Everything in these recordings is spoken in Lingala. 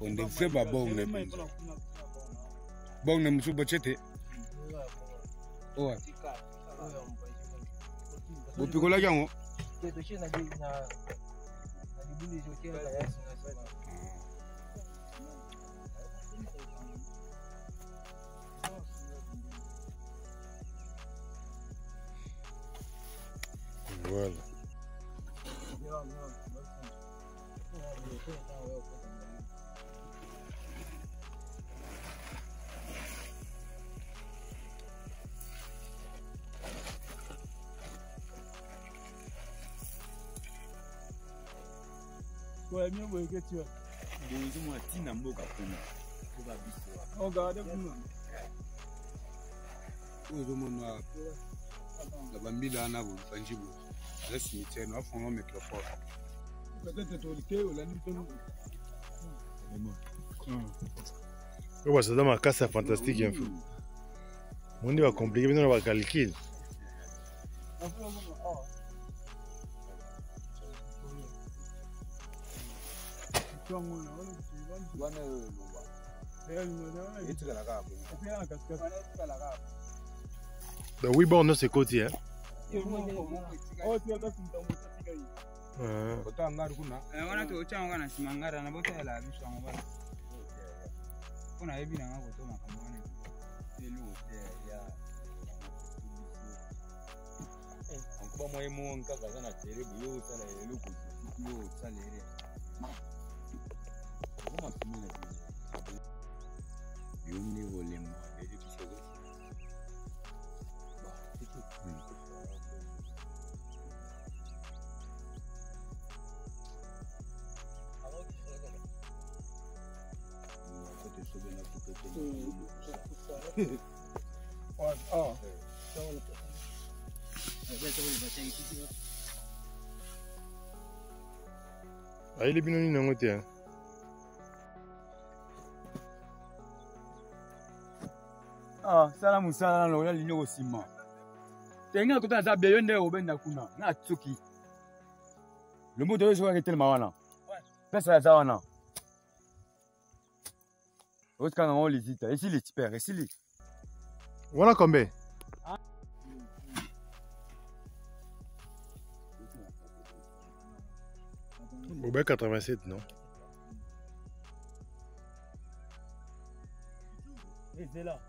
On ne fait pas bon. Bon, ne me suis pas cheté. Ouais. Vous pouvez la gagner. Voilà. Ouais, mieux vous que tu as. Moi, Tina Mboka On garde vous. La bambine a un tangible. Le cimetière, nous avons un métropole. Peut-être autorité ou la nuit. Ouais, c'est dans ma casse fantastique. On va compliquer, mais on va calculer. Oui, bon, non, c'est côté. Hein. Ah, il est bien en côté. Ah, salam salam, on a l'union aussi. T'es un côté à bien de Oben Nakuna, na Tsuki. Le mot de jouer est tellement malin. Fais ça, on a. Autre qu'on a les ita, ici les tipers, ici les. Voilà combien? Au ben 87, non? Et c'est là.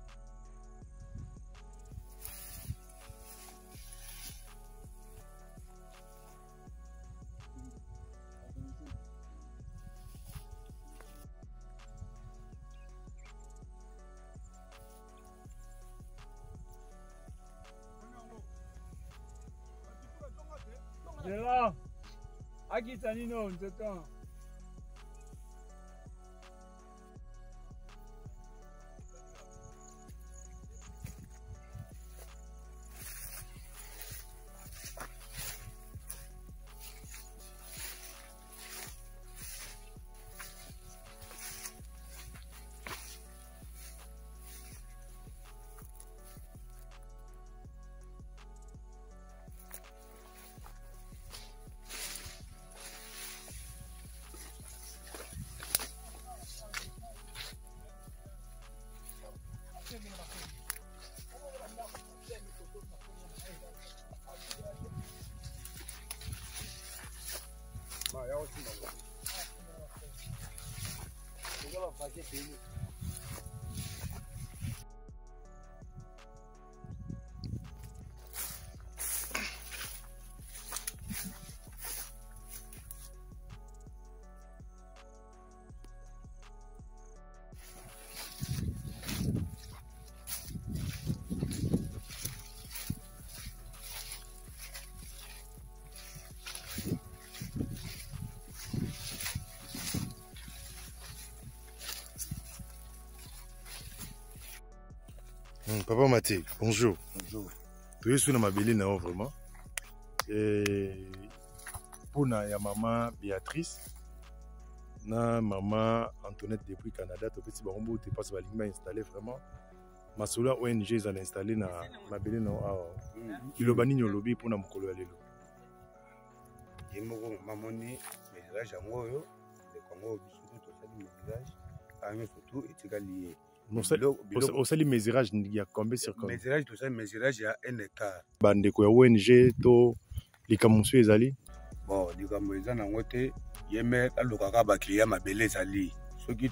C'est là. Akitanino, on t'attend. Papa Mathé, bonjour. Bonjour. Tu es sur ma belle non vraiment. Et pour na ya maman Béatrice, na maman Antoinette depuis Canada, tu peux si bon tu passes va l'installer installé vraiment. Ma sola ONG ils ont installé na ma belle non a ilobani nyolobi pour na mukolo ya lelo. Yemoko mamoni mais là jango yo le Congo biso to surtout etikali au sali mesurage il y a combien sur combien mesurage tout ça mesurage il y a un hectare bandeko ya ONG to likamusu ezali bon likambo eza nango te ye me alukaka bakliya mabele ezali soki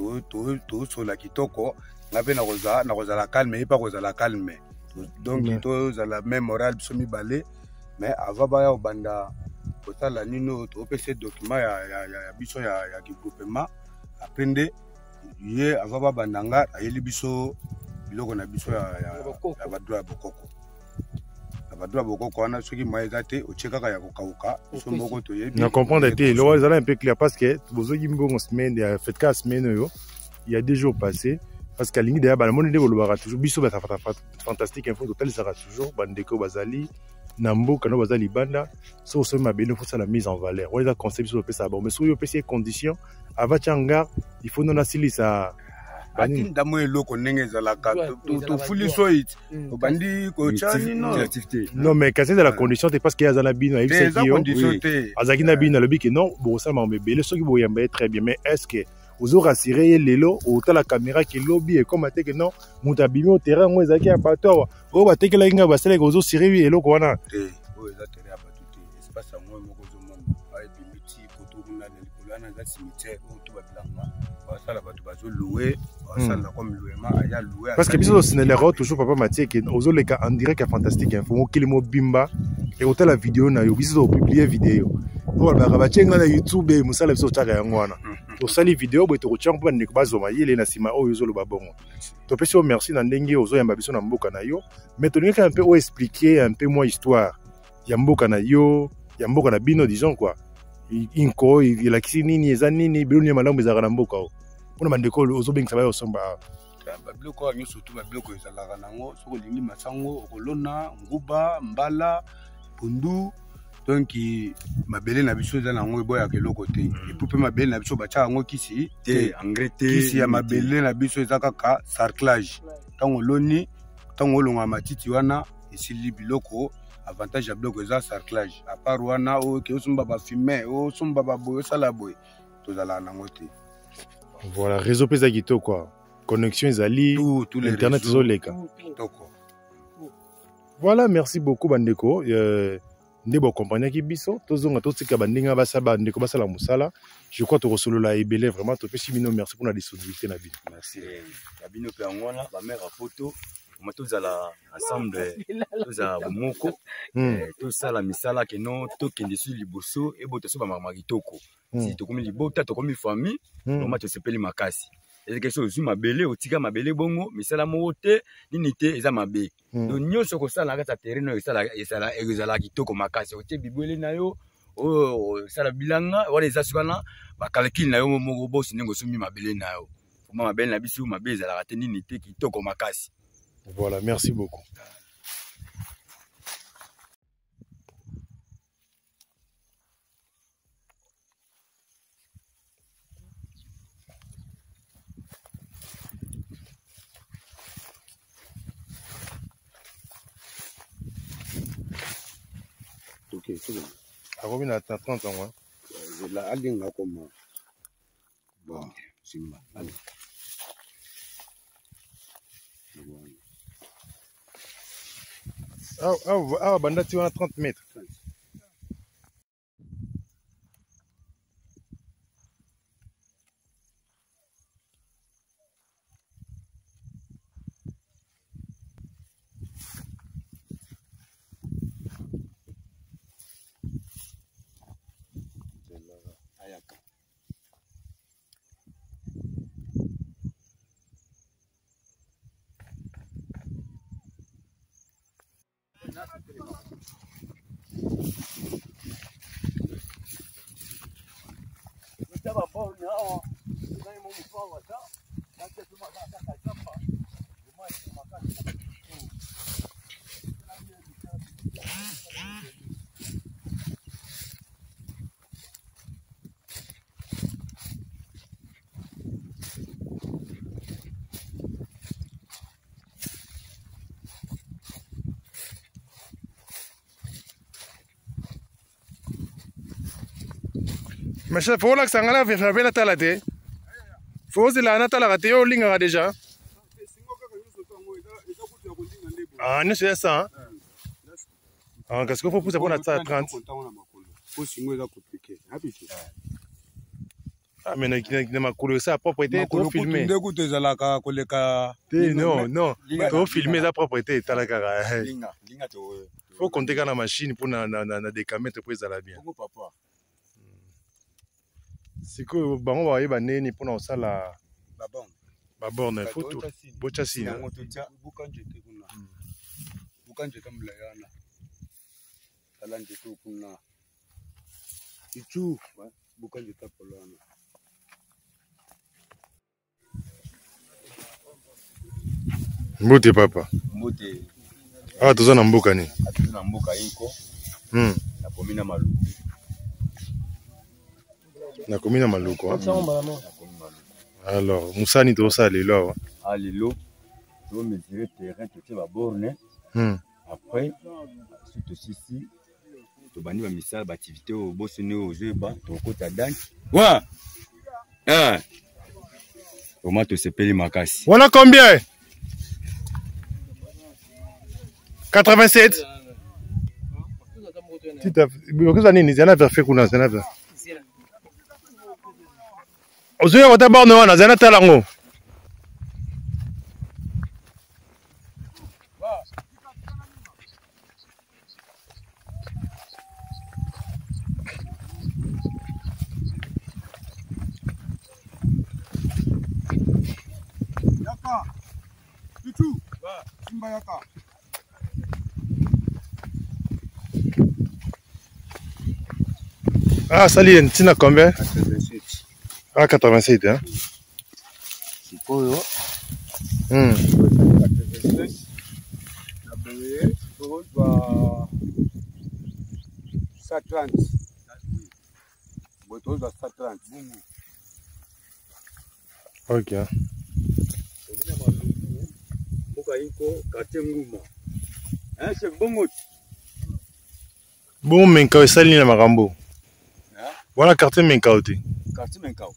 tosola kitoko nga mpe nakozala calme ye mpe akozala calme donc tozala même moral biso mibale mais avant baya kobanda kosala nino topesa document ya biso ya kigroupement après nde ye avant babanda nga ayeli biso biloko na biso ya badroit ya bokoko badroit bokoko wana soki moyen eza te otie kaka ya kokauka biso moko toyebi na comprendre te eloko ezala un peu clair parce que bozoki mbongo semaine ya fait ka semaine oyo il y a 2 jours passés parce que alingi deya balamoni nde bolobaka toujours biso bata fantastique info totalisaka toujours bandeko bazali na mboka no bazali libanda so osomi mabele fosala mise en valeur oyo eza concept biso topesa bon mais soki opesi condition ava tia ngar il faut non asilisa ndamo eloko ndenge ezalaka tofuli so iti obandi kotia nino non mais kasi eza la condition te parce que aza na bino ayebisaki yo azalaki na bino alobi ke non bokosala makambo ebele soki boyamba ye très bien mais est ce que ozorassire ye lelo otala caméra ke lobi ekoma te ke non moto abimi o terrain yango ezalaki ya bato awa oyo batekelaki nga basalaki ozosire ye eloko wana oyo eza terrain ya bato te espace yango moko ozomona ayebimi ti koto kuna na likolo wana eza cimetière oyo to babilanga basala bato bazoloue basala comme louema aya loue parce que biso tosinelero toujours papa Mathieu ke ozoleka en direct ya fantastique info mokili mobimba e otala video na yo biso topublie video oyo balobaka batienga na youtube mosala biso otyaka yango wana tosali video boye tokotyanga mpo bandeko bazoma yele na nsima oyo ozoloba bongo topesi yo merci na ndenge ozoyamba biso na mboka na yo mais tolingaka mpe oexpliquer un peu moi histoire ya mboka na yo ya mboka na bino disons quoi inko elakisi nini eza nini biloko ya malamu ezalaka na mboka oyo mpona bandeko ozobengisa bayo osomba babiloko oyo nyonso tu babiloko ezalaka nango soki olingi masango okolona nguba mbala pundu donc mabele na biso eza nango eboyaka eloko te epuis mpe mabele na biso batiaka yango kisi te engrais te kisi ya mabele na biso eza kaka sarclage ntango oloni ntango olonga matiti wana esili biloko avantage ya biloko eza sarclage apart wana oke osomba bafume osomba baboye osala boye tozalaka nango te voilà réseau mpe eza kitoko connexion ezali internet ezoleka voilà merci beaucoup bandeko nde bokompagnaki biso tozonga totika bandenge basala bandeko basala mosala je crois tokosolola ebele vraiment topesi bino merci mpona disponibilité na bino merci ya bino mpe yango wana bamare ya poto oma tozala ensemble tozala bomoko tosala misala keno tokende su liboso ebo toso bamakambo kitoko si tokomi libota tokomi famille oma tosepeli makasi ezeke so ozwi mabele otika mabele bongo misala moko te nini te eza mabe donc nyonso kosala na kati ya terrain oyo ezala kitoko makasi otie bibwele na yo oyo osala bilanga wana eza soki wana bakalkile na yo moko bosi ndenge osombi mabele na yo foma mabele na biso mabe ezalaka te nini te kitoko makasi. Voilà, merci beaucoup. Ok, c'est bon. À combien de 30 ans, hein? La allinga comme bon, simba. Allez. Ah, banda tu as 30 mètres. Mais chef, faut que ça engage, fait la talade. faut c'est la nata la raté au linga déjà. Ah, non c'est ça. Ah, qu'est-ce qu'il faut pousser pour la 30. Ah, mais na makolo ça propriété trop filmé. Non, non, trop filmé la propriété est la cara. Faut compter quand la machine pour na décamètre pour ça la bien. C'est que bon va y banner pour ça la borne photo. Bochasi. Mbote papa. Mbote. Ah, toza na mboka ni. Toza na mboka iko. Na komina maluku. Na komina maluku. Alors, Moussani to ça lelo. Ah lelo. To mesurer terrain to te ba borne. Après, suite aussi si to bani ba misala ba activité au bosone au jeu ba to kota dank. Ouais. Ah. Comment te s'appelle makasi? On a combien? 87. Tita, beaucoup nini zana fait kuna zana. Ozoya wata borne wana zana talango. Yaka. Tutu. Simba yaka. Ah, salut, tu n'as combien? 87. Ah, 87, hein? C'est quoi, yo? 87. La bouée, pour toi, 130. Boto, 130. Ok. Bon, mais quand ça ligne à Marambo. Voilà quartier Menkauti. Quartier Menkau.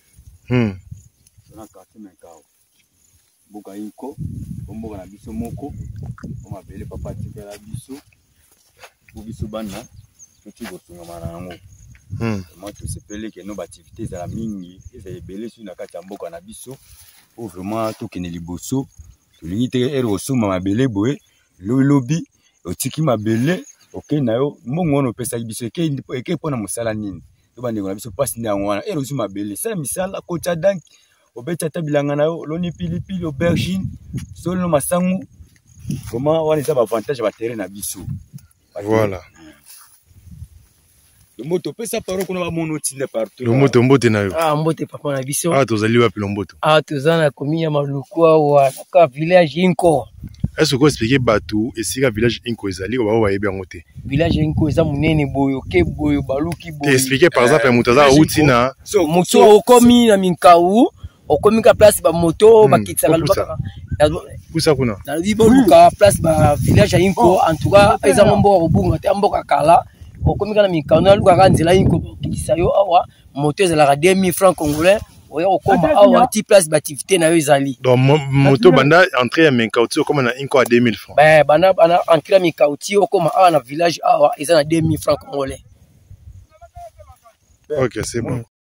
Voilà quartier Menkau. Boka iko, bomboka na biso moko. On m'appelle papa tikela biso. Pour biso bana, petit botunga marango. Moi tout se pele que nos activités za la mingi, ezali belé sur na kati ya mboka na biso. Pour vraiment tout kene liboso. Tulingi te ero suma mabele boye, lo lobi, otiki mabele, OK na yo, mbongo no pesa biso eke pona mosala nini. Bandeko na biso pasi nde yango wana erozu mabele sala misala kota dank obeta tabilanga na yo loni pilipili aubergine solo masangu comment wana eza avantage ba terrain na biso voilà le moto pesa paro kuna ba mono tinde partout le moto mbote na yo ah mbote papa na biso ah tozali wapi le mboto ah tozana komia maluku wa ka village inko. Est-ce que vous expliquez Batou et si le village Inko ezali ou va bien monter? Village Inko eza munene boyo ke boyo baluki boyo. Expliquez par exemple Mutaza Outina. Moto okomi na Minkau, okomi ka place ba moto ba kitsaka lobaka. Pousa kuna. Na libo luka place ba village Inko en tout cas eza mbo robunga te mboka kala. Okomi ka na Minkau na luka ka nzela Inko kitisa yo awa moto ezala 2000 francs congolais. Activité na ezali. Donc moto banda entrée à Menkauti comme na inko à 2000 francs. Ben bana entrée à Menkauti comme à na village awa ezana 2000 francs congolais. OK, c'est bon.